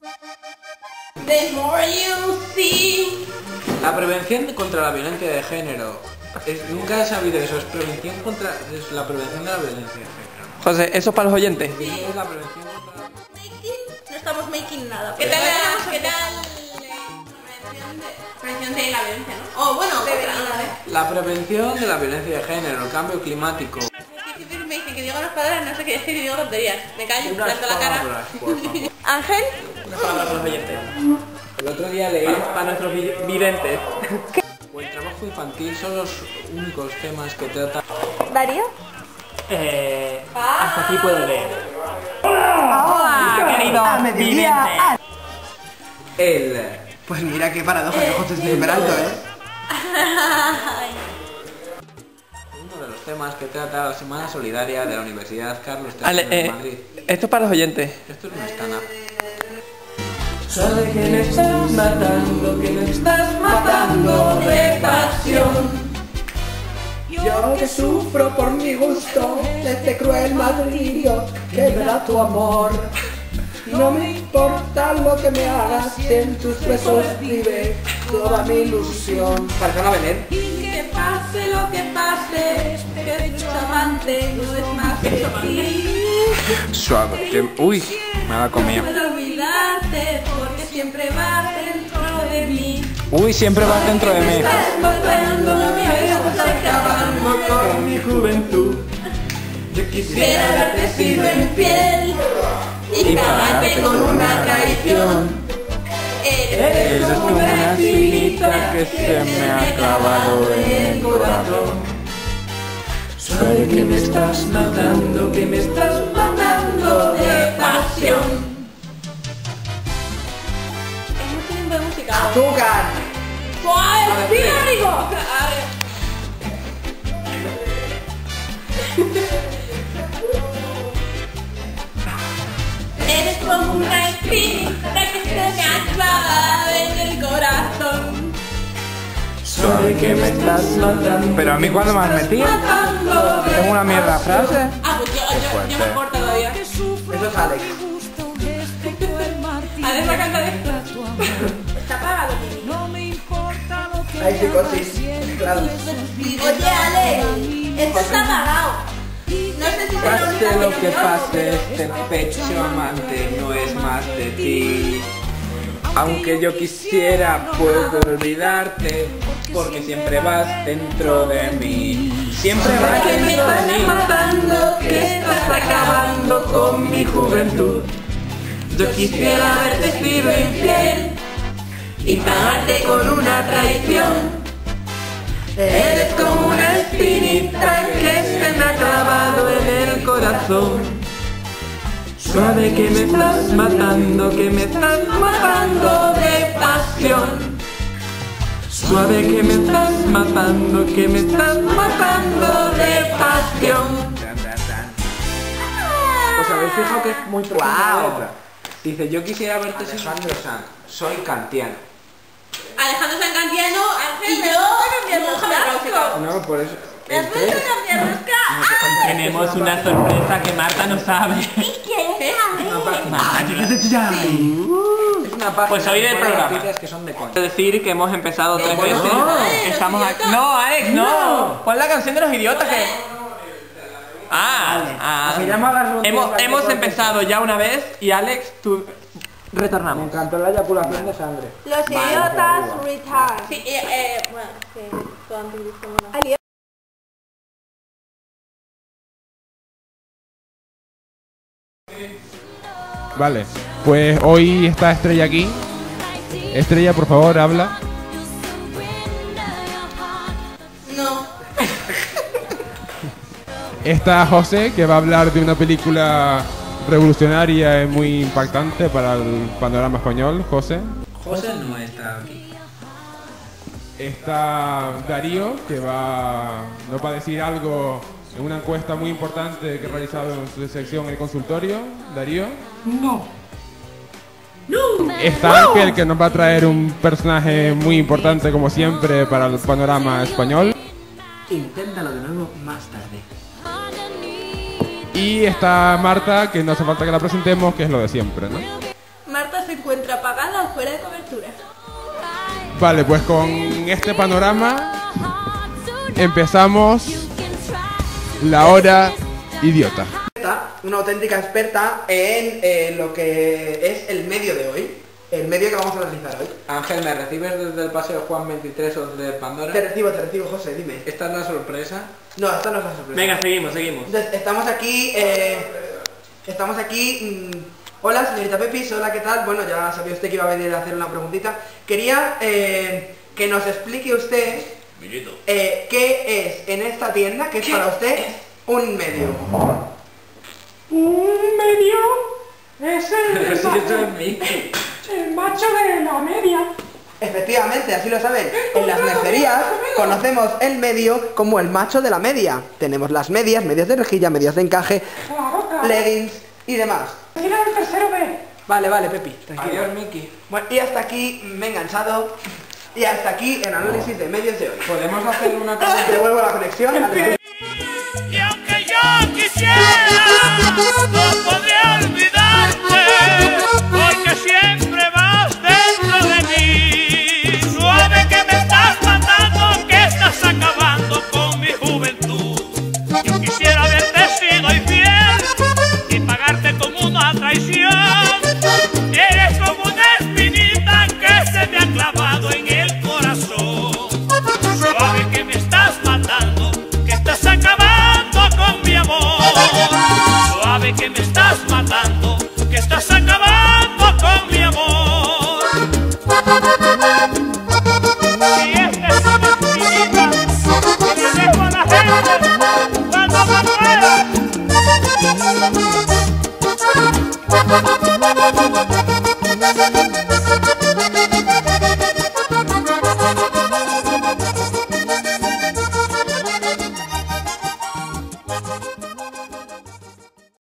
The more you see. La prevención contra la violencia de género. Nunca he sabido eso, es la prevención de la violencia de género. José, ¿eso es para los oyentes? Sí, es la prevención contra la... No estamos making nada. ¿Qué tal prevención de la violencia, no? Oh, bueno, La prevención de la violencia de género, el cambio climático. me dicen que digo unas palabras, no sé qué decir y digo tonterías. Me callo, planto la cara. Por favor. Ángel. Una palabra para los oyentes. El otro día leí... Para nuestros videntes. O el trabajo infantil son los únicos temas que trata... Darío. Hasta aquí puedo leer. Hola, querido vidente. El... Pues mira qué paradoja que José estoy esperando, Uno de los temas que trata la Semana Solidaria de la Universidad Carlos III de Madrid. Esto es para los oyentes. Esto es una stand-up. Sabe que me estás matando de pasión. Yo que sufro por mi gusto de este cruel martirio que me da tu amor. No me importa lo que me hagas, que en tus besos vive toda mi ilusión. Para no venir. Que pase lo que pase, que tu amante no es más que ti. Suave. Uy, me la comía. No puedo olvidarte porque siempre vas dentro de mí. Uy, siempre vas dentro de mí. Estás matando, me estás acabando Con mi juventud, yo quisiera haberte sido infiel y pagarte con una traición. Eres como una espinita que se me ha clavado en el corazón. Sabe que me estás matando, que me estás matando de pasión. Es muy lindo de música. ¡Azúcar! ¡Suave! ¡Mira, Rico! Eres como una espinita que se me ha clavado en el corazón. Sabe que me estás matando. Pero a mí cuando me has metido. Es una mierda frase. Ah, pues yo me corto todavía. Eso es Alex. Alex va a cantar esto. Está apagado. Ay, psicosis. Claro. Oye, Ale, esto está apagado. No sé si se Pase lo lo que pase, este pecho amante no es más de ti. Aunque yo quisiera, puedo olvidarte, porque siempre vas dentro de mí. Siempre vas que me dentro de estás mí. matando, que estás acabando con mi juventud. Yo quisiera haberte sido infiel Y pagarte con una traición. Eres como una espinita que se me ha clavado en el corazón. Sabe que me estás matando, que me estás matando de pasión. Suave que me estás matando, que me estás matando de pasión. ¿Os habéis fijado que es muy profunda la Guau. letra? Dice, yo quisiera verte Alejandro Sanz, soy kantiano. Alejandro Sancantiano, Ángel, Y yo, monja metafísica. No, por eso... ¿Me has vuelto a cambiar rosca? Tenemos una sorpresa que Marta no sabe. ¿Y qué? Es una página Pues hoy del que pone programa. noticias que son de coña. Quiero decir que hemos empezado 3 veces. Estamos aquí. No, Alex, no. Pon la canción de los idiotas que. Se llama Las Rondas Hemos de empezado ya una vez y Alex, tú. Me Retornamos. encantó la eyaculación de sangre. Los idiotas retard. Sí, bueno, sí, todo antes dicho, bueno. Vale, pues hoy está Estrella aquí. Estrella, por favor, habla. No. Está José, que va a hablar de una película revolucionaria y muy impactante para el panorama español. José. José no está aquí. Está Darío, que nos va a decir algo en una encuesta muy importante que ha realizado en su sección El Consultorio. Darío. No. Está Ángel, que nos va a traer un personaje muy importante, como siempre, para el panorama español. Inténtalo de nuevo más tarde. Y está Marta, que no hace falta que la presentemos, que es lo de siempre, ¿no? Marta se encuentra apagada o fuera de cobertura. Vale, pues con este panorama empezamos la hora idiota. Una auténtica experta en lo que es el medio de hoy. El medio que vamos a realizar hoy. Ángel, ¿me recibes desde el paseo Juan 23 o desde Pandora? Te recibo, José, dime. ¿Esta es la sorpresa? No, esta no es la sorpresa. Venga, seguimos. Entonces, estamos aquí, hola, señorita Pepis, hola, ¿qué tal? Bueno, ya sabía usted que iba a venir a hacer una preguntita. Quería que nos explique usted qué es en esta tienda, que es para usted un medio. Un medio es el macho de la media. Efectivamente, así lo saben. En las mercerías conocemos el medio como el macho de la media. Tenemos las medias, medias de rejilla, medias de encaje, leggings y demás. Tiene el tercero B. Vale, Pepi. Tranquilo. Adiós, Miki. Bueno, y hasta aquí me he enganchado. Y hasta aquí el análisis de medios de hoy. ¿Podemos hacer una cosa? Devuelvo la conexión. Y aunque yo quisiera, no podría olvidarte, porque siempre vas dentro de mí. Suave que me estás matando, que estás acabando con mi juventud. Yo quisiera haberte sido infiel y pagarte como una traición. Eres como una espinita que se me ha clavado en el corazón. Suave que me estás matando, que estás acabando con mi amor. Suave que me estás matando, que estás acabando con mi amor. Y esta es una espinita que le dejo a la gente cuando me muera.